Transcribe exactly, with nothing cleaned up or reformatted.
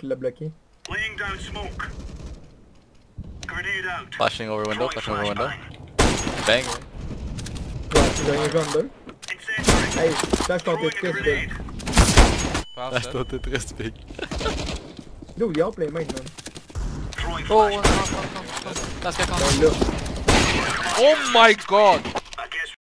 qui l'a bloqué. Laying down smoke. Grenade out. Flashing over window, Throwing flashing over window. flashbang. Bang. Ouais, j'ai rien joué en deux. Incendiary. Hey, flash ton Throwing a Tetris, grenade. big. Ah, toi t'es très big. Yo, il est hors play main, man. Throwing Oh, ouais, flashbang. non, non, non, non. That's gonna Bon, come. là. Oh my god!